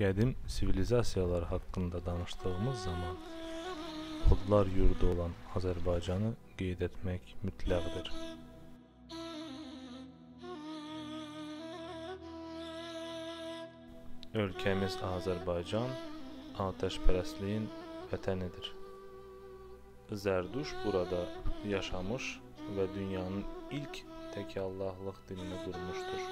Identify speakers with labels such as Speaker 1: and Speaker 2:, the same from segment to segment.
Speaker 1: Qədim sivilizasiyalar haqqında danışdığımız zaman odlar yurdu olan Azərbaycanı qeyd etmək mütləqdir. Ölkəmiz Azərbaycan atəşpərəstliyin vətənidir. Zərduş burada yaşamış və dünyanın ilk təkallahlıq dilini qurmuşdur.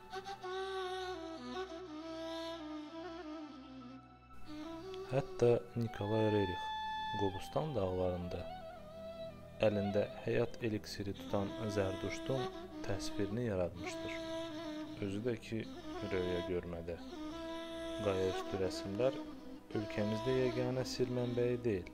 Speaker 1: Hətta Nikolay Rerix Qobustan dağlarında əlində həyat eliksiri tutan Zərduştun təsvirini yaratmışdır. Özü də ki, röya görmədə. Qayaüstü rəsmlər ölkəmizdə yeganə sir mənbəyi deyil.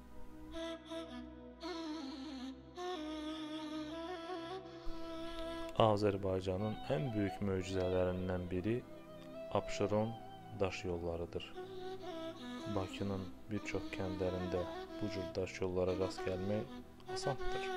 Speaker 1: Azərbaycanın ən böyük möcüzələrindən biri Abşeron daş yollarıdır. Bakının bir çox kəndlərində bu cür daş yollara rast gəlmək asandır.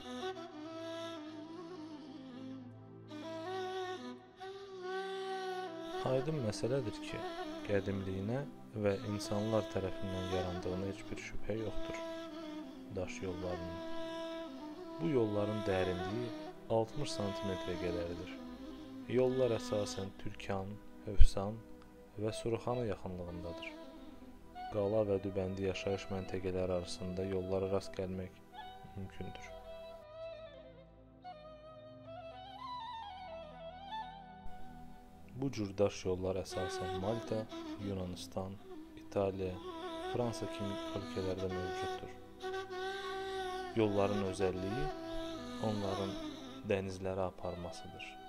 Speaker 1: Aydın məsələdir ki, qədimliyinə və insanlar tərəfindən yarandığına heç bir şübhə yoxdur daş yollarının. Bu yolların dərinliyi 60 sm qədərdir. Yollar əsasən Türkan, Hövsan və Suruxanı yaxınlığındadır. Qala və Dübəndi yaşayış məntəqələri arasında yollara rast gəlmək mümkündür. Bu cür daş yollar əsasən Malta, Yunanistan, İtaliya, Fransa kimi ölkələrdə mövcuddur. Yolların özəlliyi onların dənizlərə aparmasıdır.